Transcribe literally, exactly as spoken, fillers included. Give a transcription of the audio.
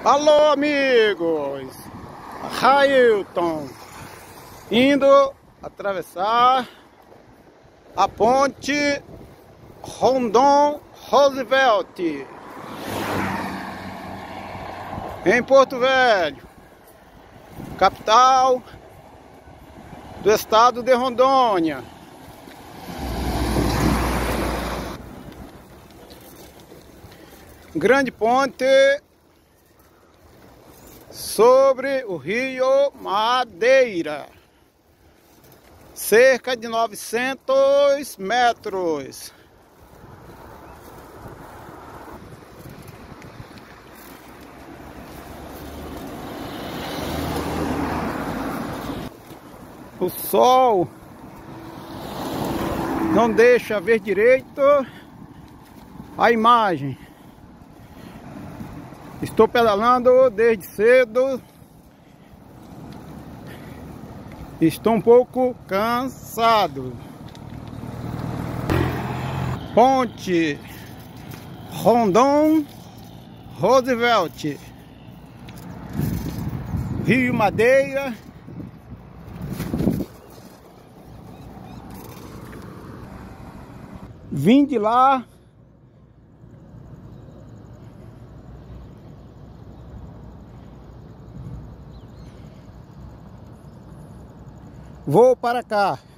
Alô, amigos! Railton indo atravessar a ponte Rondon Roosevelt em Porto Velho, capital do estado de Rondônia. Grande ponte sobre o rio Madeira, cerca de novecentos metros. O sol não deixa ver direito a imagem. Estou pedalando desde cedo. Estou um pouco cansado. Ponte Rondon Roosevelt, Rio Madeira. Vim de lá. Vou para cá.